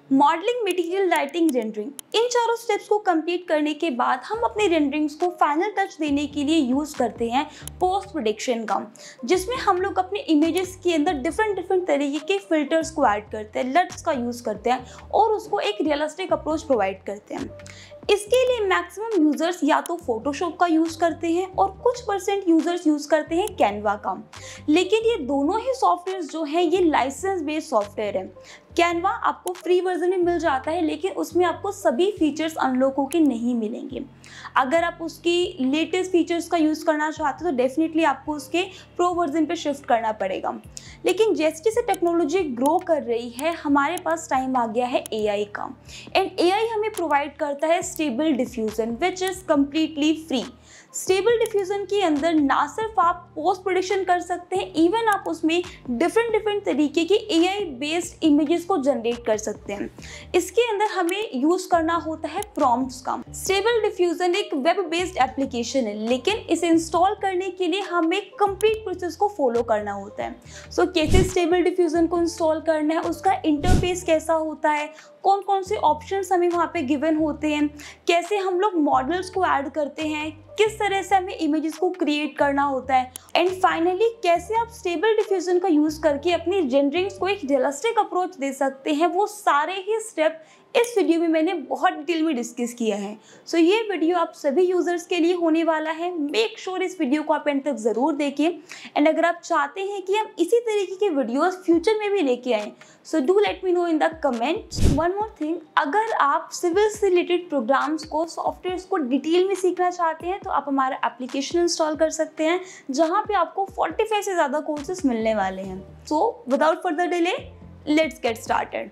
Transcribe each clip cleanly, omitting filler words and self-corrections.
Modelling, material, lighting, rendering, इन चारों steps को कंप्लीट करने के बाद हम अपने रेंडरिंग्स को फाइनल टच देने के लिए यूज़ करते हैं पोस्ट प्रोडक्शन का, जिसमें हम लोग अपने इमेजेस के अंदर डिफरेंट तरीके के फिल्टर्स को ऐड करते हैं, लट्स का यूज़ करते हैं और उसको एक रियलिस्टिक अप्रोच प्रोवाइड करते हैं। इसके लिए मैक्सिमम यूज़र्स या तो फोटोशॉप का यूज़ करते हैं और कुछ परसेंट यूज़र्स यूज़ करते हैं कैनवा का। लेकिन ये दोनों ही सॉफ्टवेयर जो है ये लाइसेंस बेस्ड सॉफ्टवेयर है। कैनवा आपको फ्री वर्जन में मिल जाता है, लेकिन उसमें आपको सभी फीचर्स अनलॉक होके नहीं मिलेंगे। अगर आप उसकी लेटेस्ट फीचर्स का यूज़ करना चाहते हो तो डेफिनेटली आपको उसके प्रो वर्जन पे शिफ्ट करना पड़ेगा। लेकिन जैसे जैसे टेक्नोलॉजी ग्रो कर रही है, हमारे पास टाइम आ गया है एआई का। एंड एआई हमें प्रोवाइड करता है stable diffusion which is completely free. Stable diffusion के अंदर ना सिर्फ आप पोस्ट प्रोडक्शन कर सकते हैं, इवन आप उसमें डिफरेंट तरीके की एआई बेस्ड इमेजेस को जनरेट कर सकते हैं। इसके अंदर हमें यूज़ करना होता है प्रॉम्प्ट्स का। स्टेबल डिफ्यूज़न एक वेब बेस्ड एप्लीकेशन है, लेकिन इसे इंस्टॉल करने के लिए हमें कंप्लीट प्रोसेस को फॉलो करना होता है। सो कैसे स्टेबल डिफ्यूज़न को इंस्टॉल करना है, उसका इंटरफेस कैसा होता है, कौन कौन से ऑप्शंस हमें वहाँ पे गिवन होते हैं, कैसे हम लोग मॉडल्स को ऐड करते हैं, किस तरह से हमें इमेजेस को क्रिएट करना होता है, एंड फाइनली कैसे आप स्टेबल डिफ्यूजन का यूज़ करके अपनी रेंडरिंग्स को एक रियलिस्टिक अप्रोच दे सकते हैं, वो सारे ही स्टेप इस वीडियो में मैंने बहुत डिटेल में डिस्कस किया है। सो ये वीडियो आप सभी यूज़र्स के लिए होने वाला है। मेक श्योर इस वीडियो को आप एंड तक ज़रूर देखें। एंड अगर आप चाहते हैं कि हम इसी तरीके के वीडियोस फ्यूचर में भी लेके आएँ, so do let me know in the comments. One more thing, अगर आप सिविल से रिलेटेड प्रोग्राम्स को, सॉफ्टवेयर्स को डिटेल में सीखना चाहते हैं तो आप हमारा एप्लीकेशन इंस्टॉल कर सकते हैं, जहाँ पे आपको 45 से ज़्यादा कोर्सेज मिलने वाले हैं। So without further delay, let's get started.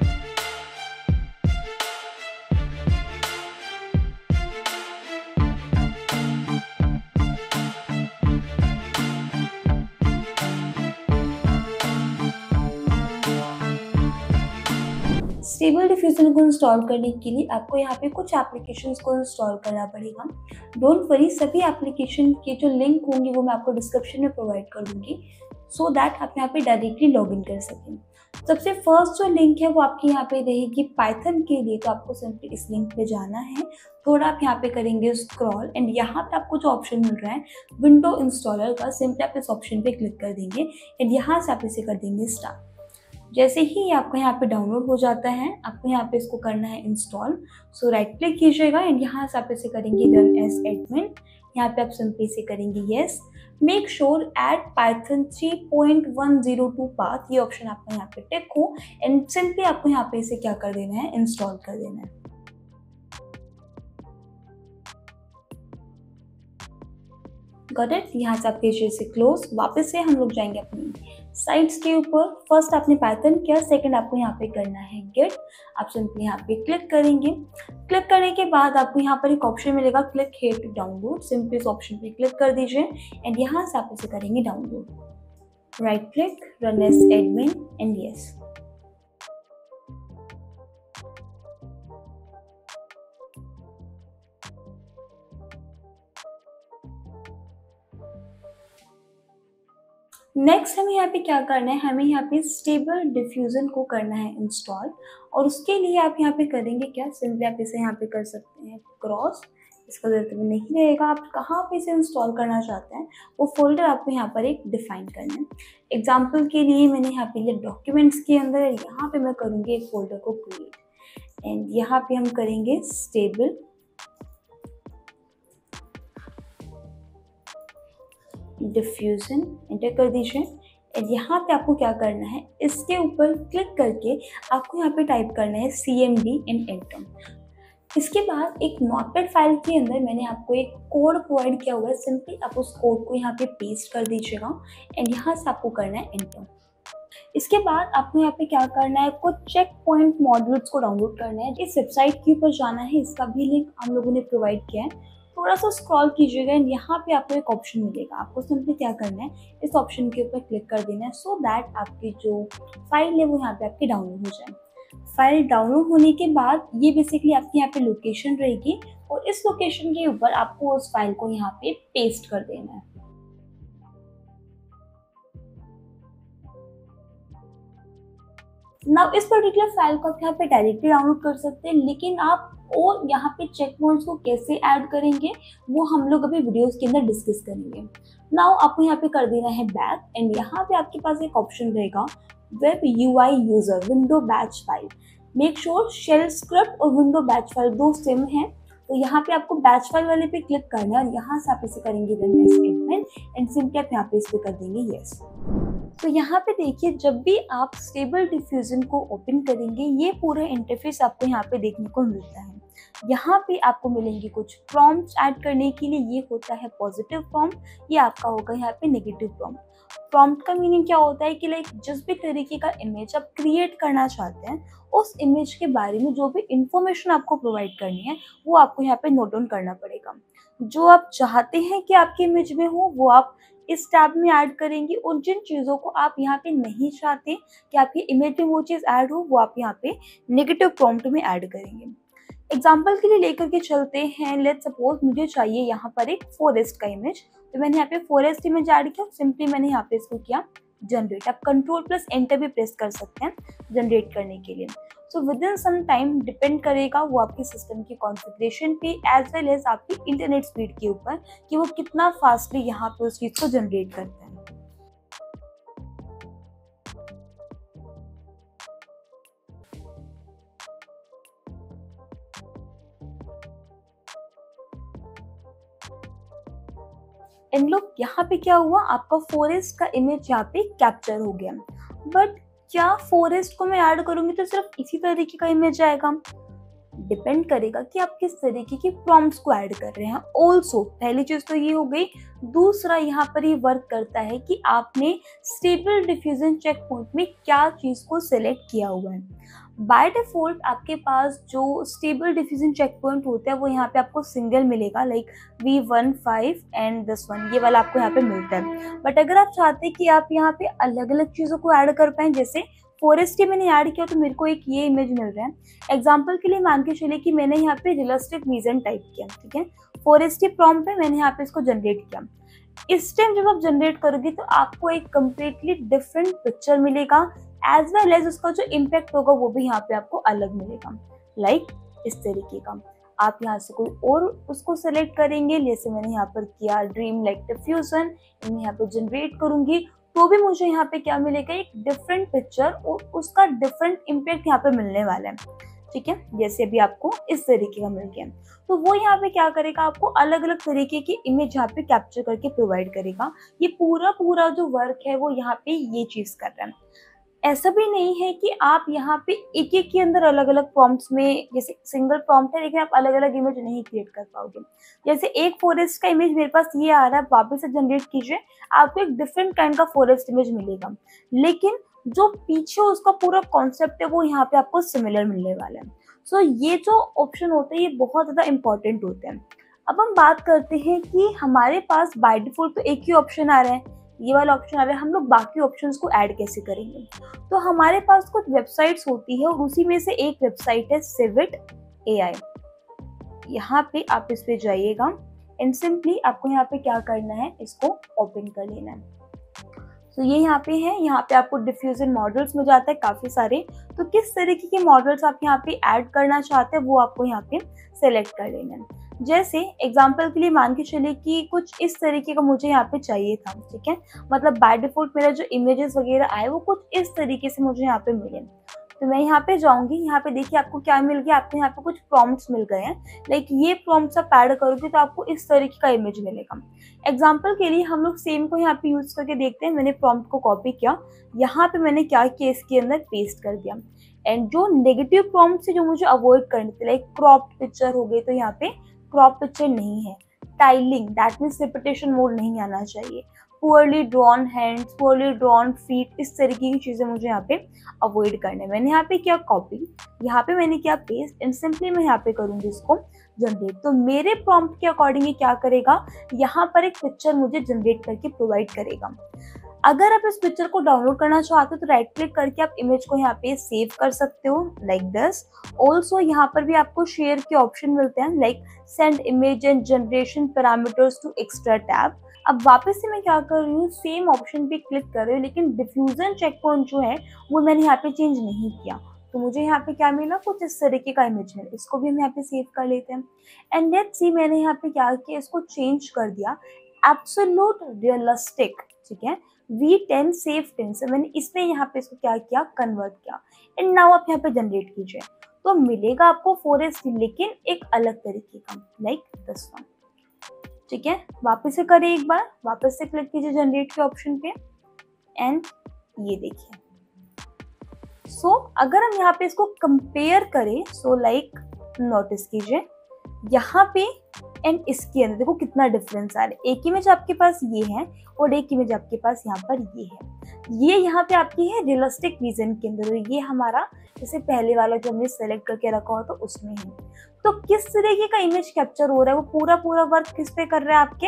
Stable diffusion को इंस्टॉल करने के लिए आपको यहाँ पे कुछ एप्लीकेशंस को इंस्टॉल करना पड़ेगा। डोंट वरी, सभी एप्लीकेशन के जो लिंक होंगे वो मैं आपको डिस्क्रिप्शन में प्रोवाइड कर दूँगी, सो दैट आप यहाँ पे डायरेक्टली लॉगिन कर सकें। सबसे फर्स्ट जो लिंक है वो आपकी यहाँ पे रहेगी पाइथन के लिए, तो आपको सिंपली इस लिंक पे जाना है। थोड़ा आप यहाँ पे करेंगे स्क्रॉल एंड यहाँ पे आपको जो ऑप्शन मिल रहा है विंडो इंस्टॉलर का, सिंपली आप इस ऑप्शन पे क्लिक कर देंगे एंड यहाँ से आप इसे कर देंगे स्टार्ट। जैसे ही आपको यहाँ पे डाउनलोड हो जाता है, आपको यहाँ पे इसको करना है इंस्टॉल। सो राइट क्लिक कीजिएगा एंड यहाँ से आप इसे करेंगे रन एज एडमिन। यहाँ पे आप सिंपली से करेंगे yes. Make sure add Python 3.102 path, ये ऑप्शन आपका यहाँ पे टिक हो एंड सिंपली आपको यहाँ पे इसे क्या कर देना है, इंस्टॉल कर देना है। Got it. यहाँ से आप कीजिए इसे क्लोज। वापस से हम लोग जाएंगे अपनी साइट्स के ऊपर। फर्स्ट आपने पाइथन किया, सेकंड आपको यहाँ पे करना है गिट। आप सिंपली यहाँ पे क्लिक करेंगे। क्लिक करने के बाद आपको यहाँ पर एक ऑप्शन मिलेगा click here to download, simply इस ऑप्शन पे क्लिक कर दीजिए एंड यहाँ से आप इसे करेंगे download. Right click, run as admin and yes. Next हमें यहाँ पे क्या करना है, हमें यहाँ पे स्टेबल डिफ्यूजन को करना है इंस्टॉल, और उसके लिए आप यहाँ पे करेंगे क्या, सिंपली आप इसे यहाँ पे कर सकते हैं क्रॉस। इसका जरूरत नहीं रहेगा। आप कहाँ पे इसे इंस्टॉल करना चाहते हैं वो फोल्डर आपको यहाँ पर एक डिफाइन करना है। एग्जाम्पल के लिए मैंने यहाँ पे लिया डॉक्यूमेंट्स के अंदर, यहाँ पे मैं करूँगी एक फोल्डर को क्रिएट एंड यहाँ पे हम करेंगे स्टेबल डिफ्यूजन, एंटर कर दीजिए। और यहाँ पे आपको क्या करना है, इसके ऊपर क्लिक करके आपको यहाँ पे टाइप करना है CMD एंड एंटर। इसके बाद एक नोटपैड फाइल के अंदर मैंने आपको एक कोड प्रोवाइड किया हुआ है, सिंपली आप उस कोड को यहाँ पे पेस्ट कर दीजिएगा एंड यहाँ से आपको करना है एंटर। इसके बाद आपको यहाँ पे क्या करना है, कुछ चेक पॉइंट मॉड्यूल्स को डाउनलोड करना है। इस वेबसाइट के ऊपर जाना है, इसका भी लिंक हम लोगों ने प्रोवाइड किया है। थोड़ा सा स्क्रॉल कीजिएगा एंड यहाँ पे आपको एक ऑप्शन मिलेगा। आपको सिंपली क्या करना है, इस ऑप्शन के ऊपर क्लिक कर देना है सो दैट आपकी जो फाइल है वो यहाँ पे आपकी डाउनलोड हो जाए। फाइल डाउनलोड होने के बाद ये बेसिकली आपकी यहाँ पे लोकेशन रहेगी और इस लोकेशन के ऊपर आपको उस फाइल को यहाँ पे पेस्ट कर देना है। नाउ इस पर्टिकुलर फाइल को आप यहाँ पे डायरेक्टली डाउनलोड कर सकते हैं, लेकिन आप और यहाँ पे चेक पॉइंट्स को कैसे ऐड करेंगे वो हम लोग अभी वीडियोस के अंदर डिस्कस करेंगे। नाउ आपको यहाँ पे कर देना है बैक, एंड यहाँ पे आपके पास एक ऑप्शन रहेगा web UI user window batch file. Make sure shell script और विंडो बैच फाइल दो सेम है, तो यहाँ पे आपको बैच फाइल वाले पे क्लिक करना है और यहाँ से आप इसे करेंगे रन स्टेटमेंट एंड सिंपली आप यहाँ पे इस पे कर देंगे यस। तो यहाँ पे देखिए, जब भी आप स्टेबल डिफ्यूजन को ओपन करेंगे ये पूरा इंटरफेस आपको यहाँ पे देखने को मिलता है। यहाँ पे आपको मिलेंगे कुछ प्रॉम्प्ट्स ऐड करने के लिए, ये होता है पॉजिटिव प्रॉम्प्ट, ये आपका होगा यहाँ पे नेगेटिव प्रॉम्प्ट। प्रॉम्प्ट का मीनिंग क्या होता है कि लाइक जिस भी तरीके का इमेज आप क्रिएट करना चाहते हैं उस इमेज के बारे में जो भी इंफॉर्मेशन आपको प्रोवाइड करनी है वो आपको यहाँ पे नोट डाउन करना पड़ेगा। जो आप चाहते हैं कि आपके इमेज में हो वो आप इस टैब में ऐड करेंगे, और जिन चीज़ों को आप यहाँ पे नहीं चाहते कि आपकी इमेज में वो चीज़ ऐड हो वो आप यहाँ पे नेगेटिव प्रॉम्प्ट में ऐड करेंगे। एग्जाम्पल के लिए लेकर के चलते हैं, लेट्स सपोज मुझे चाहिए यहाँ पर एक फॉरेस्ट का इमेज, तो मैंने यहाँ पे फॉरेस्ट इमेज ऐड किया, सिंपली मैंने यहाँ पे इसको किया जनरेट। आप कंट्रोल+Enter भी प्रेस कर सकते हैं जनरेट करने के लिए। So within some time depend करेगा वो आपके सिस्टम की कॉन्फ़िगरेशन पे एज वेल एज आपकी इंटरनेट स्पीड के ऊपर कि वो कितना फास्टली यहाँ पे उस चीज़ को जनरेट करता है। एंड लुक यहाँ पे क्या हुआ, आपका फॉरेस्ट का इमेज यहाँ पे कैप्चर हो गया। बट क्या फॉरेस्ट को मैं ऐड करूंगी तो सिर्फ इसी तरीके का इमेज आएगा? डिपेंड करेगा कि आप किस तरीके की प्रॉम्प्ट्स को ऐड कर रहे हैं। ऑल्सो पहली चीज तो ये हो गई, दूसरा यहाँ पर ये वर्क करता है कि आपने स्टेबल डिफ्यूजन चेक पॉइंट में क्या चीज को सिलेक्ट किया हुआ है। बाय डिफॉल्ट आपके पास जो स्टेबल डिफ्यूजन चेक पॉइंट होता है वो यहाँ पे आपको सिंगल मिलेगा, like V15 and this one, ये वाला आपको यहाँ पे मिलता है। बट अगर आप चाहते हैं कि आप यहाँ पे अलग अलग चीज़ों को ऐड कर पाएं, जैसे फॉरेस्ट ही मैंने ऐड किया तो मेरे को एक ये इमेज मिल रहा है। एग्जाम्पल के लिए मान के चलिए कि मैंने यहाँ पे रियलिस्टिक विजन टाइप किया, ठीक है, फॉरेस्ट ही प्रॉम्प्ट पे मैंने यहाँ पे इसको जनरेट किया। इस टाइम जब आप जनरेट करोगे तो आपको एक कम्प्लीटली डिफरेंट पिक्चर मिलेगा, एज वेल एज उसका जो इम्पैक्ट होगा वो भी यहाँ पे आपको अलग मिलेगा। लाइक इस तरीके का आप यहाँ से कोई और उसको सेलेक्ट करेंगे, जैसे मैंने यहाँ पर किया ड्रीम लाइक डिफ्यूजन, मैं यहाँ पे जनरेट करूंगी तो भी मुझे यहाँ पे क्या मिलेगा, एक डिफरेंट पिक्चर और उसका डिफरेंट इम्पैक्ट यहाँ पे मिलने वाला है। ठीक है, जैसे अभी आपको इस तरीके का मिल गया, तो वो यहाँ पे क्या करेगा, आपको अलग अलग तरीके की इमेज यहाँ पे कैप्चर करके प्रोवाइड करेगा। ये पूरा जो वर्क है वो यहाँ पे ये चीज कर रहा है। ऐसा भी नहीं है कि आप यहाँ पे एक एक के अंदर अलग अलग प्रॉम्प्ट्स में, जैसे सिंगल प्रॉम्प्ट है लेकिन आप अलग अलग इमेज नहीं क्रिएट कर पाओगे। जैसे एक फॉरेस्ट का इमेज मेरे पास ये आ रहा है, वापस से जनरेट कीजिए, आपको एक डिफरेंट काइंड का फॉरेस्ट इमेज मिलेगा, लेकिन जो पीछे उसका पूरा कॉन्सेप्ट है वो यहाँ पे आपको सिमिलर मिलने वाला है। सो ये जो ऑप्शन होते हैं ये बहुत ज़्यादा इंपॉर्टेंट होते हैं। अब हम बात करते हैं कि हमारे पास बाय डिफॉल्ट तो एक ही ऑप्शन आ रहा है, ये वाला ऑप्शन आ रहा है, हम लोग बाकी ऑप्शंस को ऐड कैसे करेंगे? तो हमारे पास कुछ वेबसाइट्स होती है और उसी में से एक वेबसाइट है Civit AI। यहाँ पे आप इस पे जाइएगा एंड सिंपली आपको यहाँ पे क्या करना है, इसको ओपन कर लेना है। तो ये यहाँ पे है, यहाँ पे आपको डिफ्यूजन मॉडल्स मिल जाता है काफ़ी सारे, तो किस तरीके के मॉडल्स आप यहाँ पे ऐड करना चाहते हैं वो आपको यहाँ पे सेलेक्ट कर लेना है। जैसे एग्जांपल के लिए मान के चलिए कि कुछ इस तरीके का मुझे यहाँ पे चाहिए था, ठीक है, मतलब बाय डिफॉल्ट मेरा जो इमेजेस वगैरह आए वो कुछ इस तरीके से मुझे यहाँ पे मिले। तो मैं यहाँ पे जाऊँगी, यहाँ पे देखिए आपको क्या मिल गया, आपको यहाँ पे कुछ प्रॉम्प्ट्स मिल गए हैं, लाइक ये प्रॉम्प्ट्स आप ऐड करोगे तो आपको इस तरीके का इमेज मिलेगा। एग्जाम्पल के लिए हम लोग सेम को यहाँ पे यूज़ करके देखते हैं। मैंने प्रॉम्प्ट को कॉपी किया, यहाँ पे मैंने क्या किया, इसके अंदर पेस्ट कर दिया। एंड जो नेगेटिव प्रॉम्प्ट से जो मुझे अवॉइड करने थे, लाइक क्रॉप्ड पिक्चर हो गई, तो यहाँ पे क्रॉप पिक्चर नहीं है, tiling that means repetition mode नहीं आना चाहिए, poorly drawn hands, poorly drawn feet, इस तरीके की चीज़ें मुझे यहाँ पे अवॉइड करने। मैंने यहाँ पे किया कॉपी, यहाँ पे मैंने किया पेस्ट एंड सिंपली मैं यहाँ पे करूँगी इसको जनरेट। तो मेरे प्रॉम्प्ट के अकॉर्डिंग क्या करेगा, यहाँ पर एक पिक्चर मुझे जनरेट करके प्रोवाइड करेगा। अगर आप इस पिक्चर को डाउनलोड करना चाहते हो तो राइट क्लिक करके आप इमेज को यहाँ पे सेव कर सकते हो लाइक दिस। ऑल्सो यहाँ पर भी आपको शेयर के ऑप्शन मिलते हैं like send image and generation parameters to extra tab. अब वापस से मैं क्या कर रही हूँ, सेम ऑप्शन पे क्लिक कर रही हूँ, लेकिन डिफ्यूजन चेक पॉइंट जो है वो मैंने यहाँ पे चेंज नहीं किया। तो मुझे यहाँ पे क्या मिला, कुछ इस तरीके का इमेज मिला। इसको भी हम यहाँ पे सेव कर लेते हैं एंड लेट्स सी मैंने यहाँ पे क्या किया, इसको चेंज कर दिया एब्सोल्यूट रियलिस्टिक, ठीक है, V10 सेव 10 से मैंने इसमें यहाँ पे इसको क्या किया, कन्वर्ट किया। एंड नाउ आप यहाँ पे जनरेट कीजिए तो मिलेगा आपको फॉरेस्ट, लेकिन एक अलग तरीके का लाइक दिस वन, ठीक है। वापस से करें एक बार, वापस से क्लिक कीजिए जनरेट के ऑप्शन पे एंड ये देखिए। सो अगर हम यहाँ पे इसको कंपेयर करें, सो लाइक नोटिस कीजिए यहाँ पे एंड इसके अंदर देखो कितना डिफरेंस आ रहा है। एक इमेज आपके पास ये है और एक इमेज आपके पास यहाँ पर ये है। ये यहाँ पे आपकी है रियलिस्टिक विजन के अंदर, ये हमारा जैसे पहले वाला जो हमने सेलेक्ट करके रखा हो तो उसमें है। तो किस तरीके का इमेज कैप्चर हो रहा है, वो पूरा वर्क किस पे कर रहा है आपके,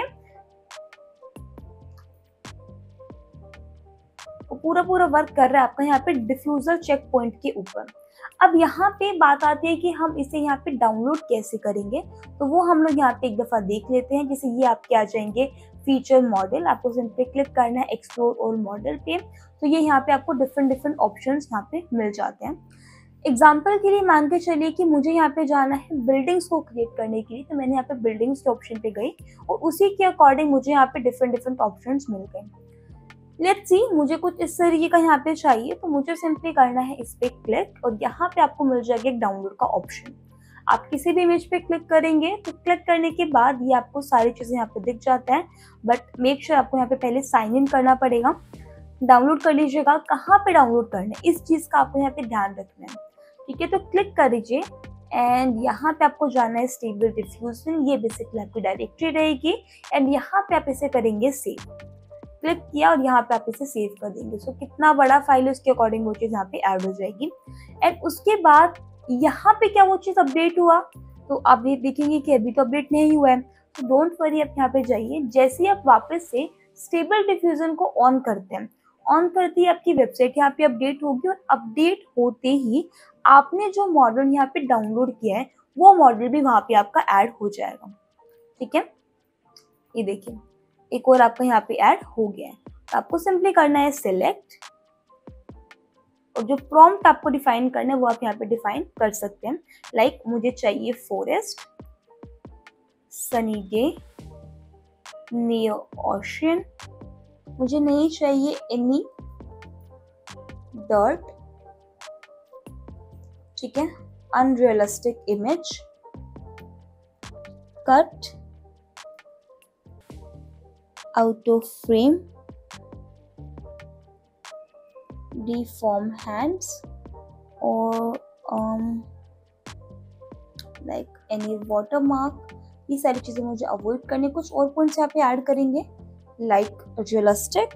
वो पूरा वर्क कर रहा है आपका यहाँ पे डिफ्यूजर चेक पॉइंट के ऊपर। अब यहाँ पे बात आती है कि हम इसे यहाँ पे डाउनलोड कैसे करेंगे, तो वो हम लोग यहाँ पे एक दफा देख लेते हैं। जैसे ये आपके आ जाएंगे फीचर मॉडल, आपको सिंपली क्लिक करना है एक्सप्लोर ऑल मॉडल पे, तो ये यहाँ पे आपको डिफरेंट ऑप्शंस यहाँ पे मिल जाते हैं। एग्जाम्पल के लिए मान के चलिए कि मुझे यहाँ पे जाना है बिल्डिंग्स को क्रिएट करने के लिए, तो मैंने यहाँ पे बिल्डिंग्स के ऑप्शन पे गई और उसी के अकॉर्डिंग मुझे यहाँ पे डिफरेंट ऑप्शंस मिल गए। लेट्स सी मुझे कुछ इस तरीके का यहाँ पे चाहिए, तो मुझे सिंपली करना है इस पे क्लिक और यहाँ पे आपको मिल जाएगा एक डाउनलोड का ऑप्शन। आप किसी भी इमेज पे क्लिक करेंगे तो क्लिक करने के बाद ये आपको सारी चीजें यहाँ पे दिख जाता है, बट मेक श्योर आपको यहाँ पे पहले साइन इन करना पड़ेगा। डाउनलोड कर लीजिएगा, कहाँ पे डाउनलोड करना है इस चीज का आपको यहाँ पे ध्यान रखना है, ठीक है। तो क्लिक कर दीजिए एंड यहाँ पे आपको जाना है स्टेबल डिफ्यूजन, ये बेसिकली आपकी डायरेक्टरी रहेगी एंड यहाँ पे आप इसे करेंगे सेव। क्लिक किया और यहाँ पे आप इसे सेव कर देंगे। सो कितना बड़ा फाइल है उसके अकॉर्डिंग वो चीज़ यहाँ पे ऐड हो जाएगी। एंड उसके बाद यहाँ पे क्या वो चीज़ अपडेट हुआ, तो आप ये देखेंगे कि अभी तो अपडेट नहीं हुआ है, तो डोंट वरी, आप यहाँ पे जाइए। जैसे ही आप वापस से स्टेबल डिफ्यूजन को ऑन करते हैं, ऑन करती है आपकी वेबसाइट यहाँ पे अपडेट होगी और अपडेट होते ही आपने जो मॉडल यहाँ पे डाउनलोड किया है वो मॉडल भी वहाँ पे आपका ऐड हो जाएगा, ठीक है। ये देखिए एक और आपका यहाँ पे ऐड हो गया है। तो आपको सिंपली करना है सिलेक्ट और जो प्रॉम्प्ट आपको डिफाइन करना है वो आप यहाँ पे डिफाइन कर सकते हैं। लाइक मुझे चाहिए forest, sunny day, near ocean, मुझे नहीं चाहिए एनी डर्ट, ठीक है, unrealistic image, cut, out of frame, deform hands or like any watermark, ये सारी चीजें मुझे अवॉइड करनी। कुछ और पॉइंट्स यहाँ पे ऐड करेंगे लाइक रियलिस्टिक,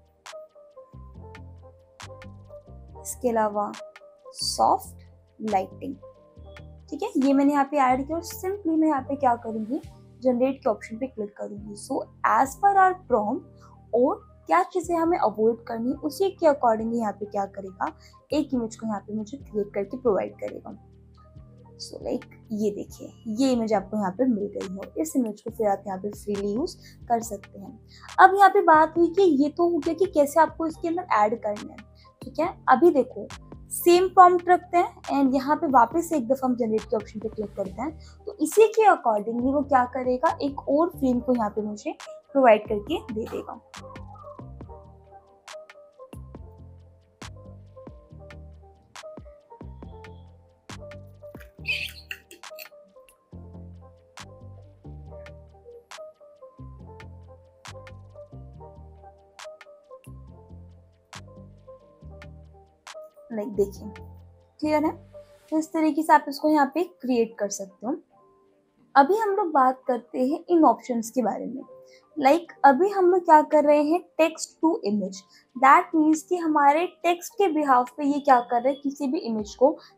इसके अलावा सॉफ्ट लाइटिंग, ठीक है। ये मैंने यहाँ पे ऐड किया और सिंपली मैं यहाँ पे क्या करूंगी, जनरेट के ऑप्शन पे क्लिक करूंगी। So as per our prompt और क्या चीजें हमें अवॉइड करनी उसी के अकॉर्डिंग यहाँ पे क्या करेगा, एक इमेज को यहाँ पे मुझे क्रिएट करके प्रोवाइड करेगा। सो लाइक ये देखिए ये इमेज आपको यहाँ पे मिल गई है, इस इमेज को फिर आप यहाँ पे फ्रीली यूज कर सकते हैं। अब यहाँ पे बात हुई कि ये तो हो गया कि कैसे आपको इसके अंदर ऐड करना है, ठीक है। अभी देखो सेम प्रॉम्प्ट रखते हैं एंड यहाँ पे वापस से एक दफा हम जनरेट के ऑप्शन पे क्लिक करते हैं, तो इसी के अकॉर्डिंगली वो क्या करेगा, एक और फ्रेम को यहाँ पे मुझे प्रोवाइड करके दे देगा। लाइक देखिए क्लियर है, तो इस तरीके से आप इसको यहाँ पे क्रिएट कर सकते हो। अभी हम लोग बात करते हैं इन ऑप्शंस के बारे में। लाइक अभी हम लोग क्या कर रहे हैं, text to image, that means कि हमारे टेक्स्ट के बिहाफ पे ये क्या कर रहे हैं, किसी भी इमेज को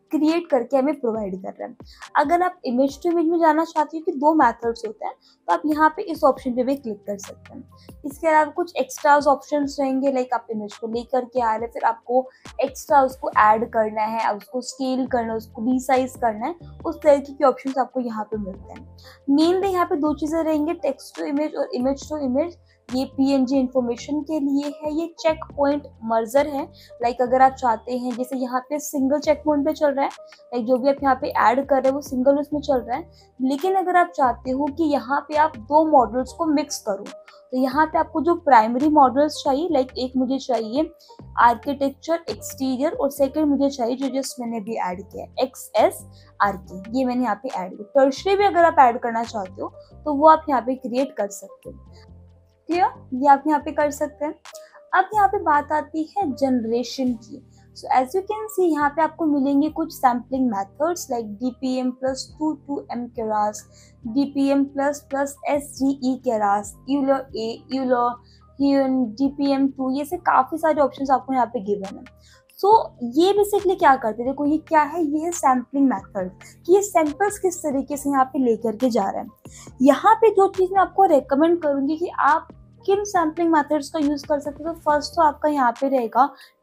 क्रिएट करके हमें प्रोवाइड कर रहा है। अगर आप इमेज टू इमेज में जाना चाहते हो कि 2 मेथड्स होते हैं, तो आप यहाँ पे इस ऑप्शन पे भी क्लिक कर सकते हैं। इसके अलावा कुछ एक्स्ट्राज ऑप्शंस रहेंगे, लाइक आप इमेज को लेकर के आ रहे हैं, फिर आपको एक्स्ट्रा उसको ऐड करना है, अब उसको स्केल करना है, उसको रीसाइज करना है, उस तरीके के ऑप्शंस आपको यहाँ पे मिलते हैं। मेनली यहाँ पे 2 चीज़ें रहेंगी, टेक्स्ट टू इमेज और इमेज टू इमेज। ये PNG इन्फॉर्मेशन के लिए है, ये चेक पॉइंट मर्जर है। लाइक अगर आप चाहते हैं, जैसे यहाँ पे सिंगल चेक पॉइंट पे चल रहा है, लाइक जो भी आप यहाँ पे ऐड कर रहे हो वो सिंगल उसमें चल रहा है, लेकिन अगर आप चाहते हो कि यहाँ पे आप 2 मॉडल्स को मिक्स करो, तो यहाँ पे आपको जो प्राइमरी मॉडल्स चाहिए, लाइक एक मुझे चाहिए आर्किटेक्चर एक्सटीरियर और सेकंड मुझे चाहिए जो जस्ट मैंने भी ऐड किया है XSRK, ये मैंने यहाँ पे ऐड किया। टर्शरी भी अगर आप ऐड करना चाहते हो तो वो आप यहाँ पे क्रिएट कर सकते हो। क्लियर, ये आप यहाँ पे कर सकते हैं। अब यहाँ पे बात आती है जनरेशन की। So as you can see यहाँ पे आपको मिलेंगे कुछ sampling methods like DPM+2 2M Karras, DPM++ SGE Karras, Euler A, Euler Heun, DPM2, ये से काफ़ी सारे ऑप्शंस आपको यहाँ पे गिवन है। सो ये बेसिकली क्या करते हैं, देखो ये क्या है, ये है सैम्पलिंग मेथड कि ये सैंपल्स किस तरीके से यहाँ पे लेकर के जा रहे हैं। यहाँ पे जो चीज़ मैं आपको रेकमेंड करूँगी कि आप किन सैम्पलिंग मेथड्स का यूज़ कर सकते हो, तो फर्स्ट तो आपका यहाँ पे रहेगा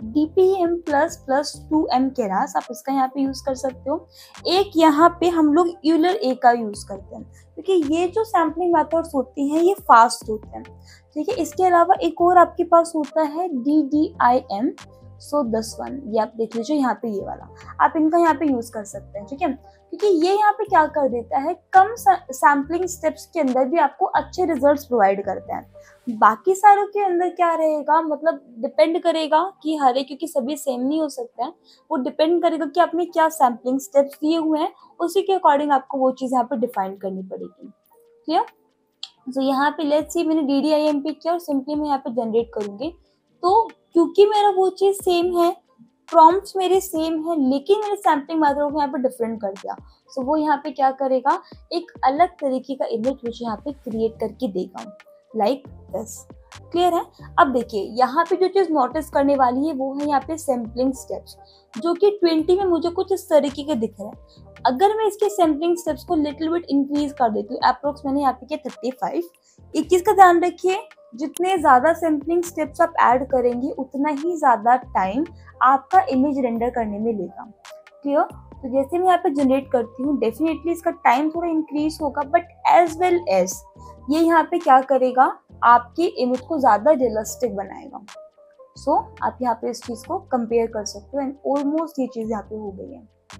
DPM++2M केरास, आप इसका यहाँ पे यूज़ कर सकते हो। एक यहाँ पे हम लोग यूलर A का यूज़ करते हैं, क्योंकि ये जो सैम्पलिंग मेथड्स होती हैं ये फास्ट होते हैं, ठीक है। इसके अलावा एक और आपके पास होता है DDIM, सो 10-1, ये आप देख लीजिए यहाँ पे, ये वाला आप इनका यहाँ पे यूज कर सकते हैं, ठीक है, क्योंकि ये यहाँ पे क्या कर देता है, कम सैम्पलिंग स्टेप्स के अंदर भी आपको अच्छे रिजल्ट्स प्रोवाइड करते हैं। बाकी सारों के अंदर क्या रहेगा, मतलब डिपेंड करेगा कि हर एक, क्योंकि सभी सेम नहीं हो सकते हैं, वो डिपेंड करेगा कि आपने क्या सैम्पलिंग स्टेप्स दिए हुए हैं, उसी के अकॉर्डिंग आपको वो चीज़ यहाँ पे डिफाइन करनी पड़ेगी। क्लियर। तो यहाँ पे लेट्स सी मैंने DDIM पे किया और सिंपली मैं यहाँ पे जनरेट करूंगी, तो क्योंकि मेरा वो चीज़ सेम है, प्रॉम्प्ट्स मेरे सेम है, लेकिन मैंने सैम्पलिंग मेथड को यहाँ पे डिफरेंट कर दिया, सो वो यहाँ पे क्या करेगा, एक अलग तरीके का इमेज मुझे यहाँ पे क्रिएट करके देगा, लाइक दिस। क्लियर है। अब देखिए यहाँ पे जो चीज़ नोटिस करने वाली है वो है यहाँ पे सैम्पलिंग स्टेप्स, जो कि 20 में मुझे कुछ इस तरीके के दिख रहे हैं। अगर मैं इसके सैम्पलिंग स्टेप्स को लिटिल बिट इंक्रीज कर देती हूँ, अप्रोक्स मैंने यहाँ पे किया 35। एक चीज़ का ध्यान रखिए, जितने ज़्यादा सैम्पलिंग स्टेप्स आप ऐड करेंगे उतना ही ज़्यादा टाइम आपका इमेज रेंडर करने में लेगा। क्लियर। तो जैसे मैं यहाँ पे जनरेट करती हूँ, डेफिनेटली इसका टाइम थोड़ा इंक्रीज होगा, बट एज वेल एज ये यहाँ पे क्या करेगा, आपकी इमेज को ज़्यादा रियलिस्टिक बनाएगा। सो आप यहाँ पे इस चीज़ को कंपेयर कर सकते हो, एंड ऑलमोस्ट ये चीज़ यहाँ पे हो गई है।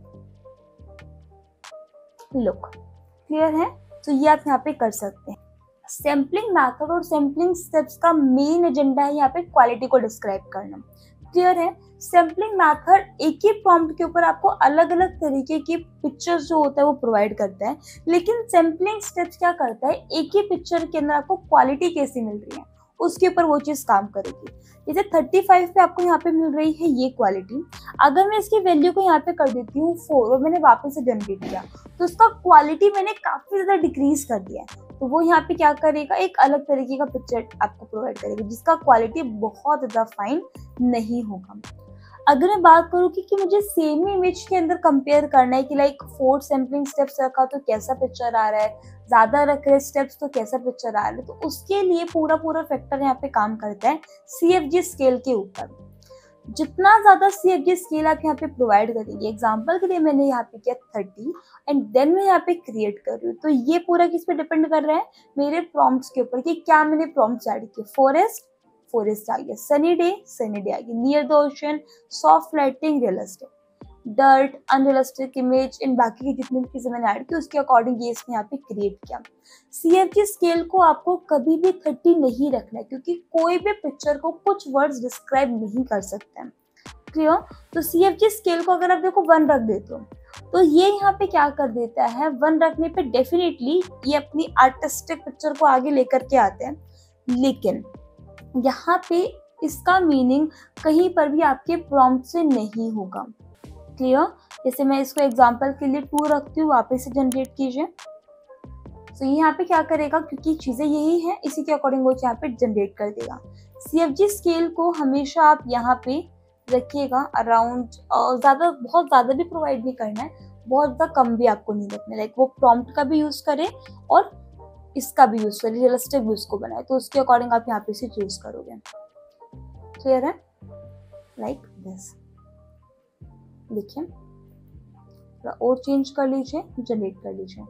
लुक क्लियर है। तो ये आप यहाँ पे कर सकते हैं। सैम्पलिंग मेथड और सैम्पलिंग स्टेप्स का मेन एजेंडा है यहाँ पे क्वालिटी को डिस्क्राइब करना। क्लियर है। सैम्पलिंग मेथड एक ही प्रॉम्प्ट के ऊपर आपको अलग अलग तरीके की पिक्चर्स जो होता है वो प्रोवाइड करता है, लेकिन सैम्पलिंग स्टेप्स क्या करता है, एक ही पिक्चर के अंदर आपको क्वालिटी कैसी मिल रही है उसके ऊपर वो चीज़ काम करेगी। जैसे 35 पे आपको यहाँ पे मिल रही है ये क्वालिटी, अगर मैं इसकी वैल्यू को यहाँ पे कर देती हूँ 4 और मैंने वापस से जनरेट किया, तो उसका क्वालिटी मैंने काफ़ी ज़्यादा डिक्रीज कर दिया है, तो वो यहाँ पे क्या करेगा, एक अलग तरीके का पिक्चर आपको प्रोवाइड करेगा जिसका क्वालिटी बहुत ज़्यादा फाइन नहीं होगा। अगर मैं बात करूँ कि मुझे सेम इमेज के अंदर कंपेयर करना है कि लाइक 4 सैम्पलिंग स्टेप्स रखा तो कैसा पिक्चर आ रहा है, ज़्यादा रख रहे स्टेप्स तो कैसा पिक्चर आ रहा है, तो उसके लिए पूरा फैक्टर यहाँ पे काम करता है CFG स्केल के ऊपर। जितना ज़्यादा CFG स्केल आप यहाँ पे प्रोवाइड करेंगे, एग्जाम्पल के लिए मैंने यहाँ पे किया 30 एंड देन मैं यहाँ पे क्रिएट कर रही हूँ, तो ये पूरा किस पे डिपेंड कर रहा है, मेरे प्रॉम्प्ट्स के ऊपर कि क्या मैंने प्रॉम्प्ट्स ऐड किए। फॉरेस्ट आ गया, सनी डे आ गया, near the ocean, soft lighting, realistic, dirt, unrealistic image, इन बाकी की जितनी भी चीज़ें मैंने ऐड की उसके अकॉर्डिंग ये इसने यहाँ पे क्रिएट किया। CFG स्केल को आपको कभी भी 30 नहीं रखना है, क्योंकि कोई भी पिक्चर को कुछ वर्ड्स डिस्क्राइब नहीं कर सकते हैं। क्लियर। तो CFG स्केल को अगर आप देखो 1 रख देते हो, तो ये यहाँ पे क्या कर देता है, 1 रखने पे डेफिनेटली ये अपनी आर्टिस्टिक पिक्चर को आगे लेकर के आते हैं, लेकिन यहाँ पे इसका मीनिंग कहीं पर भी आपके प्रॉम्प्ट से नहीं होगा। क्लियर। जैसे मैं इसको एग्जांपल के लिए 2 रखती हूँ, वापस से जनरेट कीजिए, तो यहाँ पे क्या करेगा, क्योंकि चीज़ें यही हैं इसी के अकॉर्डिंग वो यहाँ पे जनरेट कर देगा। CFG स्केल को हमेशा आप यहाँ पे रखिएगा अराउंड, ज़्यादा बहुत ज़्यादा भी प्रोवाइड नहीं करना है, बहुत ज़्यादा कम भी आपको नहीं रखना है। लाइक वो प्रॉम्प्ट का भी यूज़ करें और इसका भी यूज़ करें, रियलिस्टिक भी उसको बनाए, तो उसके अकॉर्डिंग आप यहाँ पे इसे चूज करोगे। क्लियर है? Like this. देखिए थोड़ा और चेंज कर लीजिए, जनरेट कर लीजिए।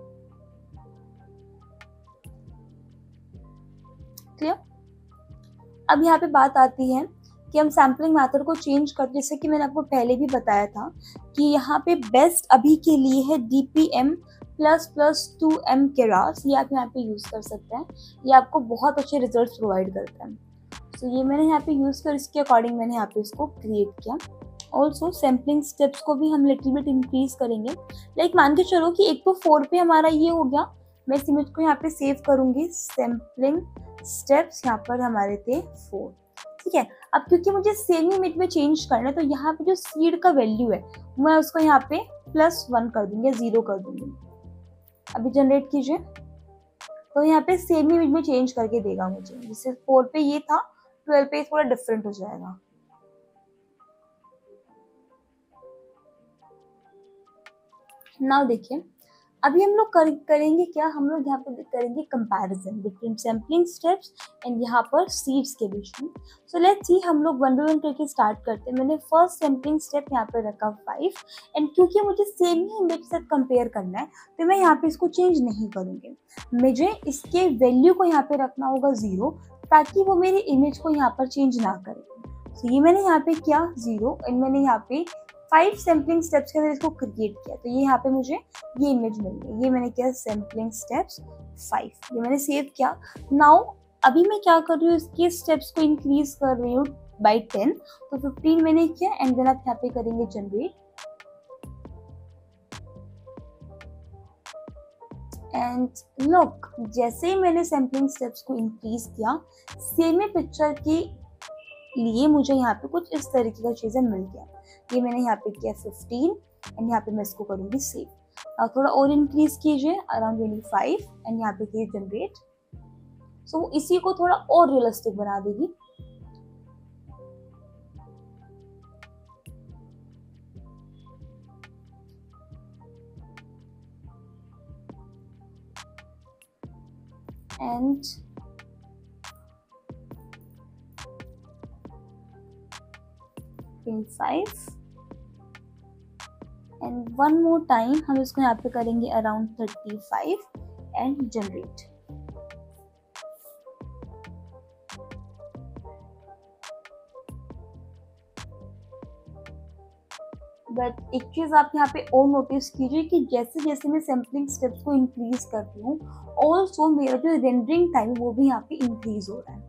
क्लियर? अब यहाँ पे बात आती है कि हम सैम्पलिंग मेथड को चेंज कर, जैसे कि मैंने आपको पहले भी बताया था कि यहाँ पे बेस्ट अभी के लिए है DPM ++2M केरास, ये आप यहाँ पे यूज़ कर सकते हैं, ये आपको बहुत अच्छे रिजल्ट्स प्रोवाइड करता है। तो ये मैंने यहाँ पे यूज़ कर, इसके अकॉर्डिंग मैंने यहाँ पे इसको क्रिएट किया। ऑल्सो सैम्पलिंग स्टेप्स को भी हम लिटिल बिट इंक्रीज करेंगे। लाइक मान के चलो कि एक तो 4 पे हमारा ये हो गया, मैं इस इमेज को यहाँ पे सेव करूंगी, सैम्पलिंग स्टेप्स यहाँ पर हमारे थे 4। ठीक है, अब क्योंकि मुझे सेम इमेज में चेंज करना है, तो यहाँ पे जो सीड का वैल्यू है मैं उसको यहाँ पे +1 कर दूंगी, 0 कर दूंगी। अभी जनरेट कीजिए, तो यहाँ पे सेम इमेज में चेंज करके देगा मुझे, जैसे 4 पे ये था, 12 पे थोड़ा डिफरेंट हो जाएगा। नाउ देखिए, अभी हम लोग करेंगे क्या, हम लोग यहाँ पे करेंगे comparison between sampling steps and यहाँ पर सीड्स के बीच में। सो लेट्स सी, हम लोग 1 बाय 1 करके स्टार्ट करते हैं। मैंने फर्स्ट सैम्पलिंग स्टेप यहाँ पे रखा 5, एंड क्योंकि मुझे सेम ही इमेज से कंपेयर करना है, तो मैं यहाँ पे इसको चेंज नहीं करूँगी। मुझे इसके वैल्यू को यहाँ पे रखना होगा 0, ताकि वो मेरी इमेज को यहाँ पर चेंज ना करे। तो ये मैंने यहाँ पे किया 0, एंड मैंने यहाँ पे 5 सैम्पलिंग स्टेप्स के अंदर इसको क्रिएट किया, तो ये यहाँ पे मुझे ये इमेज मिल गई। ये मैंने किया सैम्पलिंग स्टेप्स 5, ये मैंने सेव किया। नाउ अभी मैं क्या कर रही हूँ, इसके स्टेप्स को इंक्रीज कर रही हूँ बाई 10, तो 15 मैंने किया, एंड देन आप यहाँ पे करेंगे जनरेट। एंड लुक, जैसे ही मैंने सैम्पलिंग स्टेप्स को इंक्रीज किया, सेम ही पिक्चर के लिए मुझे यहाँ पे कुछ इस तरीके का चीज़ें मिल गया। ये मैंने यहाँ पे किया 15, एंड यहाँ पे मैं इसको करूँगी सेव। थोड़ा और इंक्रीज कीजिए अराउंड 25, एंड यहाँ पे कीजिए जनरेट। सो इसी को थोड़ा और रियलिस्टिक बना देगी। And 25, and one more time हम इसको यहाँ पे करेंगे अराउंड 35, एंड जनरेट। बट एक चीज आप यहाँ पे और नोटिस कीजिए कि जैसे जैसे मैं सैम्पलिंग स्टेप्स को इंक्रीज करती हूँ, ऑल्सो मेरा जो रेंडरिंग टाइम वो भी यहाँ पे इंक्रीज हो रहा है।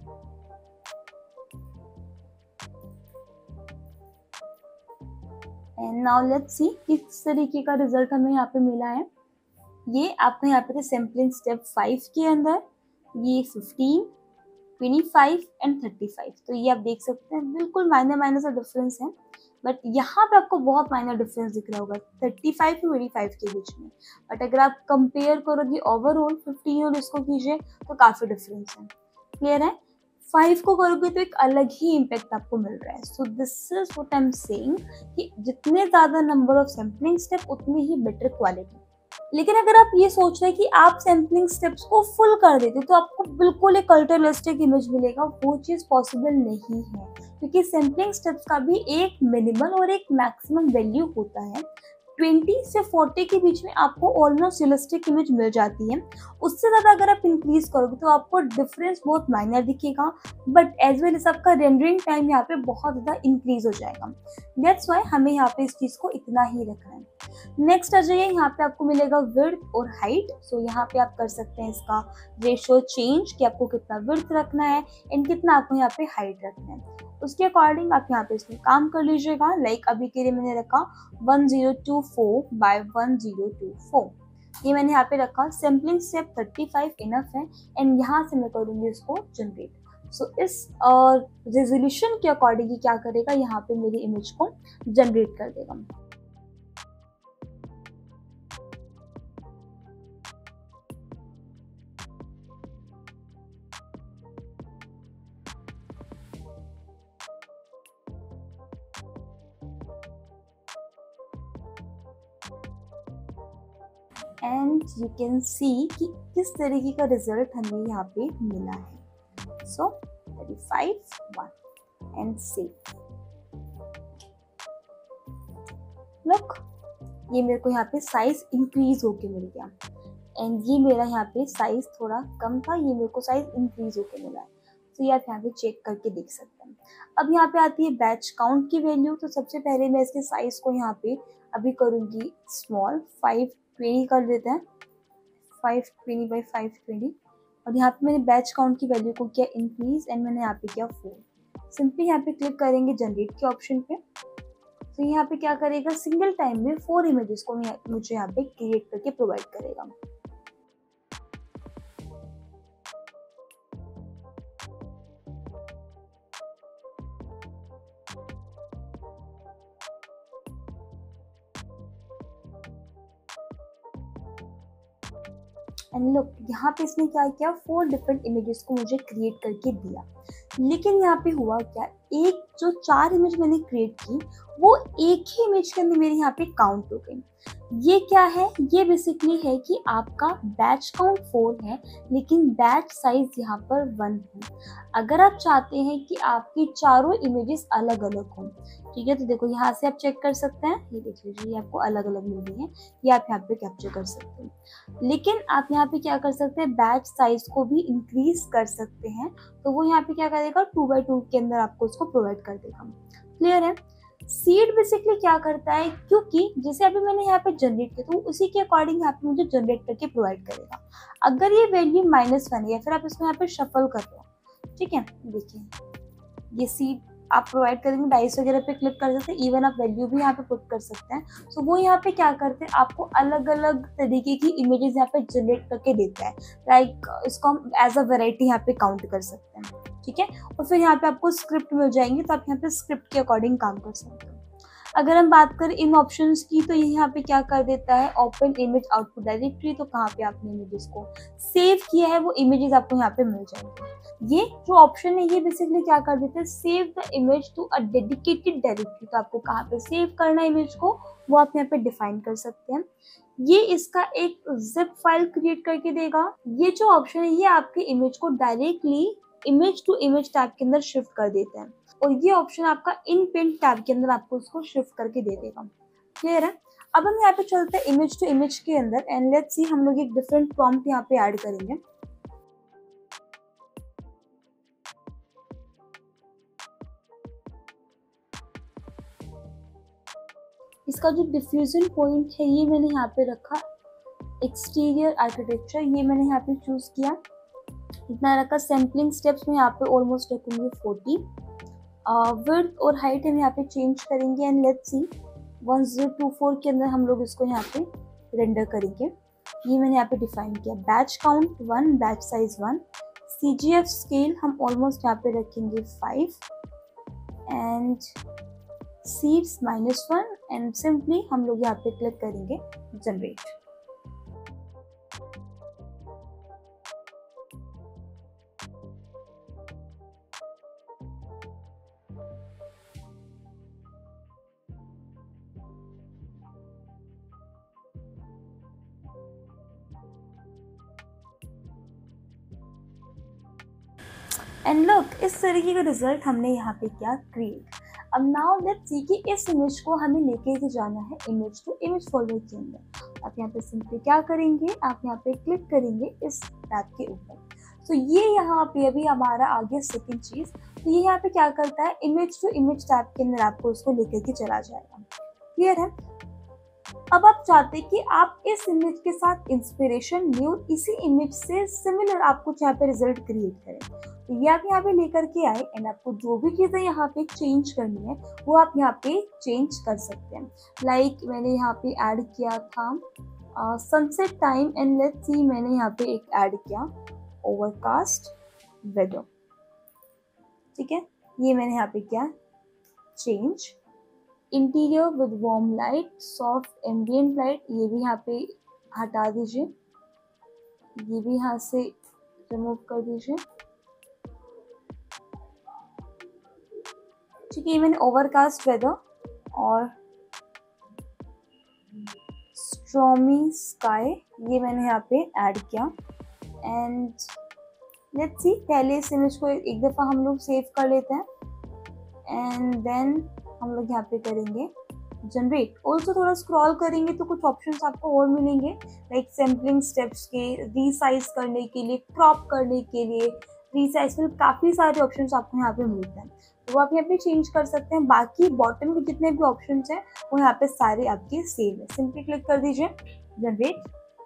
एंड नाउ लेट्स सी किस तरीके का रिजल्ट हमें यहाँ पे मिला है। ये आपको यहाँ पे थे सैम्पलिंग स्टेप 5 के अंदर, ये 15, 25 एंड 35, तो ये आप देख सकते हैं बिल्कुल माइनर सा डिफरेंस है। बट यहाँ पे आपको बहुत माइनर डिफरेंस दिख रहा होगा 35 और 25 के बीच में। बट अगर आप कंपेयर करोगे ओवरऑल 15 और इसको कीजिए, तो काफी डिफरेंस है। क्लियर है? 5 को करोगे तो एक अलग ही इम्पैक्ट आपको मिल रहा है। So this is what I am saying कि जितने ज्यादा नंबर ऑफ सैम्पलिंग स्टेप उतनी ही बेटर क्वालिटी। लेकिन अगर आप ये सोच रहे हैं कि आप सैम्पलिंग स्टेप्स को फुल कर देते तो आपको बिल्कुल एक अल्ट्रारियलिस्टिक इमेज मिलेगा, वो चीज़ पॉसिबल नहीं है, क्योंकि सैम्पलिंग स्टेप्स का भी एक मिनिमल और एक मैक्सिमम वैल्यू होता है। 20 से 40 के बीच में आपको ऑलमोस्ट रियलिस्टिक इमेज मिल जाती है। उससे ज़्यादा अगर आप इंक्रीज करोगे तो आपको डिफरेंस बहुत माइनर दिखेगा, बट एज वेल एज आपका रेंडरिंग टाइम यहाँ पे बहुत ज़्यादा इंक्रीज हो जाएगा। दैट्स वाई हमें यहाँ पे इस चीज़ को इतना ही रखना है। नेक्स्ट आ जाइए, यहाँ पे आपको मिलेगा विड्थ और हाइट। सो यहाँ पे आप कर सकते हैं इसका रेशियो चेंज कि आपको कितना विड्थ रखना है एंड कितना आपको यहाँ पे हाइट रखना है। उसके अकॉर्डिंग आप यहाँ पे इसमें काम कर लीजिएगा। लाइक अभी के लिए मैंने रखा 1024 बाय 1024, ये मैंने यहाँ पे रखा। सैम्पलिंग स्टेप 35 इनफ है, एंड यहाँ से मैं करूँगी इसको जनरेट। सो इस रेजोल्यूशन के अकॉर्डिंग ही क्या करेगा, यहाँ पे मेरी इमेज को जनरेट कर देगा। एंड यू कैन सी कि किस तरीके का रिजल्ट हमें यहाँ पे मिला है। सो 35 1 एंड सेव। लुक, ये मेरे को यहाँ पे साइज इंक्रीज होके मिल गया एंड ये मेरा यहाँ पे साइज थोड़ा कम था, ये मेरे को साइज इंक्रीज होके मिला है। तो ये आप यहाँ पे चेक करके देख सकते हैं। अब यहाँ पे आती है बैच काउंट की वैल्यू। तो सबसे पहले मैं इसके साइज को यहाँ पे अभी करूँगी स्मॉल, 520 कर देते हैं, 520 बाई 520। और यहाँ पे मैंने बैच काउंट की वैल्यू को किया इंक्रीज एंड मैंने यहाँ पे किया 4। सिंपली यहाँ पे क्लिक करेंगे जनरेट के ऑप्शन पे। तो यहाँ पे क्या करेगा, सिंगल टाइम में 4 इमेजेस को मुझे यहाँ पे क्रिएट करके प्रोवाइड करेगा। एंड लुक, यहाँ पे इसने क्या किया, 4 डिफरेंट इमेजेस को मुझे क्रिएट करके दिया। लेकिन यहाँ पे हुआ क्या, एक जो 4 इमेज मैंने क्रिएट की वो एक ही इमेज के अंदर मेरे यहाँ पे काउंट हो गई। ये क्या है, ये बेसिकली है कि आपका बैच काउंट 4 है लेकिन बैच साइज यहाँ पर 1 है। अगर आप चाहते हैं कि आपकी चारों इमेजेस अलग अलग हों, ठीक है, तो देखो यहाँ से आप चेक कर सकते हैं, ये देख लीजिए, ये आपको अलग अलग मिल रही है, ये आप यहाँ पे कैप्चर कर सकते हैं। लेकिन आप यहाँ पे क्या कर सकते हैं, बैच साइज को भी इंक्रीज कर सकते हैं। तो वो यहाँ पे क्या करेगा, 2x2 के अंदर आपको उसको प्रोवाइड कर देगा। क्लियर है। सीड बेसिकली क्या करता है, क्योंकि जैसे अभी मैंने यहाँ पे जनरेट किया तो उसी के अकॉर्डिंग यहाँ पे मुझे जनरेट करके प्रोवाइड करेगा। अगर ये वैल्यू -1 है या फिर आप इसमें यहाँ पे शफल कर रहे हो, ठीक है, देखिए ये सीड आप प्रोवाइड करेंगे, डाइस वगैरह पे क्लिक कर सकते हैं, इवन आप वैल्यू भी यहाँ पे पुट कर सकते हैं। सो वो यहाँ पे क्या करते हैं, आपको अलग अलग तरीके की इमेजेस यहाँ पे जनरेट करके देता है। लाइक इसको हम एज अ वेराइटी यहाँ पे काउंट कर सकते हैं, ठीक है। और फिर यहाँ पे आपको स्क्रिप्ट मिल जाएंगे, तो आप यहाँ पे स्क्रिप्ट के अकॉर्डिंग काम कर सकते हैं। अगर हम बात करें इन ऑप्शंस की, तो ये यहाँ पे क्या कर देता है, ओपन इमेज आउटपुट डायरेक्टरी। तो कहाँ पे आपने इमेजेस को सेव किया है वो इमेजेस आपको यहाँ पे मिल जाएंगे। ये जो ऑप्शन है ये बेसिकली क्या कर देते हैं, save the image to a dedicated directory. तो आपको कहाँ पे सेव करना है इमेज को, वो आप यहाँ पे डिफाइन कर सकते हैं। ये इसका एक जिप फाइल क्रिएट करके देगा। ये जो ऑप्शन है ये आपके इमेज को directly image to image tab के अंदर शिफ्ट कर देते हैं, और ये ऑप्शन आपका इन पेंट टैब के अंदर आपको उसको शिफ्ट करके दे देगा। क्लियर है। अब हम यहाँ पे चलते हैं इमेज टू इमेज के अंदर एंड लेट्स सी, हम लोग एक डिफरेंट प्रॉम्प्ट यहाँ पे ऐड करेंगे। इसका जो डिफ्यूजन पॉइंट है ये मैंने यहाँ पे रखा एक्सटीरियर आर्किटेक्चर, ये मैंने यहाँ पे चूज किया, इतना रखा। सैम्पलिंग स्टेप्स में यहाँ पे ऑलमोस्ट रखूंगी 40। विड्थ और हाइट हम यहाँ पे चेंज करेंगे एंड लेट्स सी 1024 के अंदर हम लोग इसको यहाँ पे रेंडर करेंगे। ये मैंने यहाँ पे डिफाइन किया। Batch count 1, batch size 1, CGF scale हम ऑलमोस्ट यहाँ पे रखेंगे 5 एंड सीड्स -1 एंड सिंपली हम लोग यहाँ पे क्लिक करेंगे जनरेट। एंड लुक, इस तरीके का रिजल्ट हमने यहाँ पे किया क्रिएट। अब नाउ लेट्स सी कि इस इमेज को हमें लेके जाना है इमेज टू इमेज फोल्डर के अंदर। आप यहाँ पे सिंपली क्या करेंगे, आप यहाँ पे क्लिक करेंगे इस टैब के ऊपर। तो ये यहाँ पे अभी हमारा आ गया सेकंड चीज। तो ये यहाँ पे क्या करता है, इमेज टू इमेज टैब के अंदर आपको उसको लेकर के चला जाएगा। क्लियर है। अब आप चाहते हैं कि आप इस इमेज के साथ इंस्पिरेशन ले और इसी इमेज से सिमिलर आप कुछ यहाँ पे रिजल्ट क्रिएट करें। तो ये आप यहाँ पे लेकर के आए एंड आपको जो भी चीजें यहाँ पे चेंज करनी है वो आप यहाँ पे चेंज कर सकते हैं। लाइक मैंने यहाँ पे ऐड किया था sunset time and let's see मैंने यहाँ पे एक ऐड किया ओवरकास्ट वेदर। ठीक है, ये मैंने यहाँ पे किया change. Interior with warm light, soft ambient light, ये भी यहाँ पे हटा दीजिए, ये भी यहाँ से रिमूव कर दीजिए। ठीक है, ये मैंने ओवरकास्ट वेदर और स्टॉर्मी स्काई, ये मैंने यहाँ पे ऐड किया। एंड लेट्स सी, पहले इस इमेज को एक दफ़ा हम लोग सेव कर लेते हैं एंड देन हम लोग यहाँ पे करेंगे जनरेट। ऑल्सो थोड़ा स्क्रॉल करेंगे तो कुछ ऑप्शंस आपको और मिलेंगे, लाइक सैम्पलिंग स्टेप्स के, रीसाइज करने के लिए, क्रॉप करने के लिए, रीसाइज में काफ़ी सारे ऑप्शंस आपको यहाँ पे मिलते हैं, तो वो आप यहाँ पे चेंज कर सकते हैं। बाकी बॉटम के जितने भी ऑप्शंस हैं वो यहाँ पे सारे आपके सेव है। सिंपली क्लिक कर दीजिए जनरेट।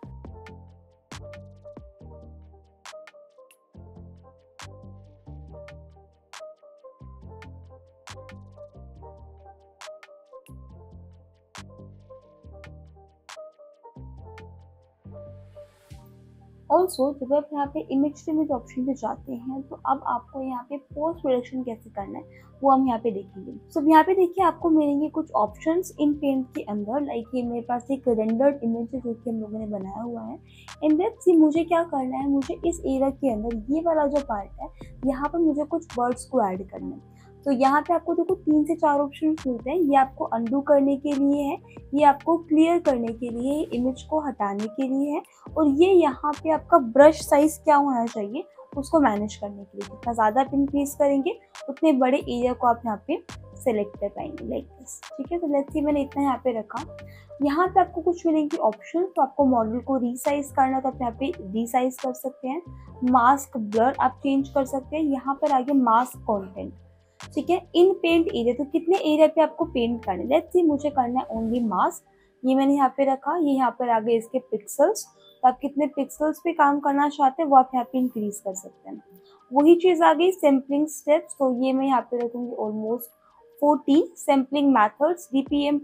ऑल्सो जब आप यहाँ पे इमेज टू इमेज ऑप्शन पे जाते हैं तो अब आपको यहाँ पे पोस्ट प्रोडक्शन कैसे करना है वो हम यहाँ पे देखेंगे। सो यहाँ पे देखिए आपको मिलेंगे कुछ ऑप्शंस इन पेंट के अंदर, लाइक ये मेरे पास एक रेंडर्ड इमेज है जो कि हम लोगों ने बनाया हुआ है। एंड लेट्स सी मुझे क्या करना है, मुझे इस एरिया के अंदर ये वाला जो पार्ट है यहाँ पर मुझे कुछ वर्ड्स को ऐड करना है। तो यहाँ पे आपको देखो 3 से 4 ऑप्शन मिलते हैं। ये आपको अंडू करने के लिए है, ये आपको क्लियर करने के लिए, इमेज को हटाने के लिए है, और ये यहाँ पे आपका ब्रश साइज क्या होना चाहिए उसको मैनेज करने के लिए। जितना ज़्यादा आप इंक्रीज करेंगे उतने बड़े एरिया को आप यहाँ पे सेलेक्ट कर पाएंगे लाइक दिस। ठीक है, तो लेट्स सी मैंने इतना यहाँ पे रखा। यहाँ पे आपको कुछ मिलेंगे ऑप्शन, तो आपको मॉडल को रीसाइज करना तो आप यहाँ पे रीसाइज कर सकते हैं। मास्क ब्लर आप चेंज कर सकते हैं। यहाँ पर आगे मास्क कॉन्टेंट, ठीक है, इन पेंट एरिया, तो कितने एरिया पे आपको पेंट करना है। लेट्स सी मुझे करना है ओनली मास्क, ये मैंने यहाँ पे रखा। ये यहाँ पर आगे इसके पिक्सल्स, तो आप कितने पिक्सल्स पे काम करना चाहते हैं वो आप यहाँ पे इंक्रीज कर सकते हैं। वही चीज़ आ गई सैम्पलिंग स्टेप्स, तो ये मैं यहाँ पे रखूँगी almost 40। Sampling methods DPM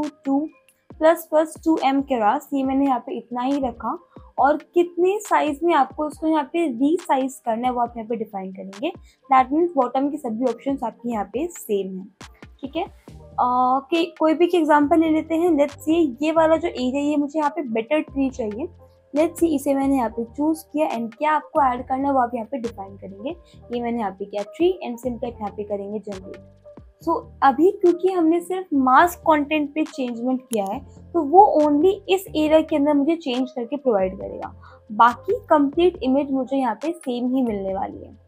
+2 2m Karras, ये मैंने यहाँ पे इतना ही रखा। और कितने साइज में आपको इसको यहाँ पे रीसाइज करना है वो आप यहाँ पे डिफाइन करेंगे। दैट मीन्स बॉटम के सभी ऑप्शन आपके यहाँ पे सेम है। ठीक है, कोई भी एग्जांपल ले लेते हैं। लेट्स सी ये वाला जो एरिया ये मुझे यहाँ पे बेटर ट्री चाहिए। लेट्स सी इसे मैंने यहाँ पे चूज किया एंड क्या आपको ऐड करना है वो आप यहाँ पे डिफाइन करेंगे। ये मैंने यहाँ पे किया ट्री एंड सिंपल यहाँ पे करेंगे जनरेट। सो अभी क्योंकि हमने सिर्फ मास्क कंटेंट पे चेंजमेंट किया है तो वो ओनली इस एरिया के अंदर मुझे चेंज करके प्रोवाइड करेगा। बाकी कंप्लीट इमेज मुझे यहाँ पे सेम ही मिलने वाली है।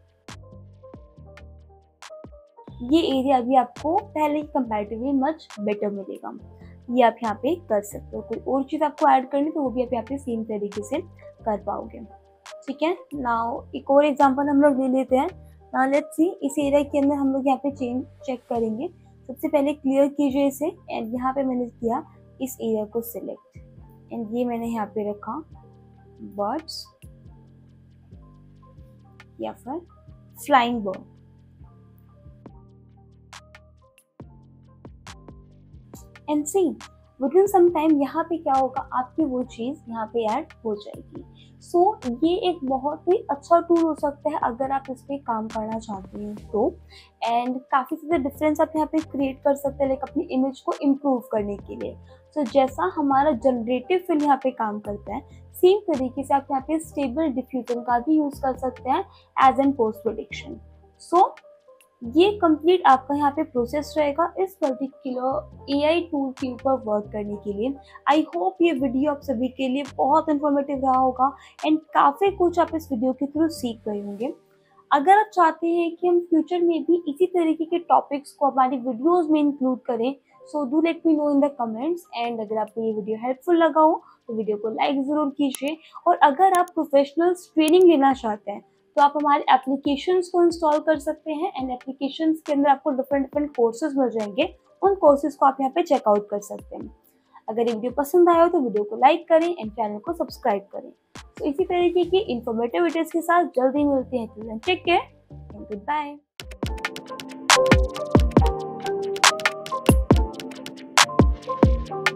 ये एरिया अभी आपको पहले की कंपैरेटिवली मच बेटर मिलेगा। ये आप यहाँ पे कर सकते हो। कोई और चीज़ आपको ऐड करनी तो वो भी आप यहाँ पे सेम तरीके से कर पाओगे। ठीक है, नाउ एक और एग्जांपल हम लोग ले लेते हैं। नाउ लेट्स सी इस एरिया के अंदर हम लोग यहाँ पे चेंज चेक करेंगे। सबसे पहले क्लियर कीजिए इसे एंड यहाँ पे मैंने किया इस एरिया को सिलेक्ट एंड ये मैंने यहाँ पे रखा बर्ड्स या फिर flying bird. And see within some time यहाँ पे क्या होगा, आपकी वो चीज़ यहाँ पे ऐड हो जाएगी। सो ये एक बहुत ही अच्छा टूल हो सकता है अगर आप इस पर काम करना चाहते हैं तो। एंड काफ़ी ज़्यादा डिफरेंस आप यहाँ पे क्रिएट कर सकते हैं लाइक अपनी इमेज को इम्प्रूव करने के लिए। सो जैसा हमारा जनरेटिव फिल यहाँ पे काम करता है सेम तरीके से आप यहाँ पे स्टेबल डिफ्यूजन का भी यूज़ कर सकते हैं as an post production. So ये कंप्लीट आपका यहाँ पे प्रोसेस रहेगा इस पर्टिकुलर AI टूल के ऊपर वर्क करने के लिए। आई होप ये वीडियो आप सभी के लिए बहुत इन्फॉर्मेटिव रहा होगा एंड काफ़ी कुछ आप इस वीडियो के थ्रू सीख गए होंगे। अगर आप चाहते हैं कि हम फ्यूचर में भी इसी तरीके के टॉपिक्स को हमारी वीडियोज़ में इंक्लूड करें so do let me know in the comments. And अगर आपको ये वीडियो हेल्पफुल लगा हो तो वीडियो को लाइक ज़रूर कीजिए। और अगर आप प्रोफेशनल ट्रेनिंग लेना चाहते हैं तो आप हमारे एप्लीकेशंस को इंस्टॉल कर सकते हैं एंड एप्लीकेशंस के अंदर आपको डिफरेंट कोर्सेज मिल जाएंगे। उन कोर्सेज को आप यहाँ पे चेकआउट कर सकते हैं। अगर ये वीडियो पसंद आया हो तो वीडियो को लाइक करें एंड चैनल को सब्सक्राइब करें। तो इसी तरीके की इन्फॉर्मेटिव वीडियोस के साथ जल्दी मिलते हैं। Take care and good bye.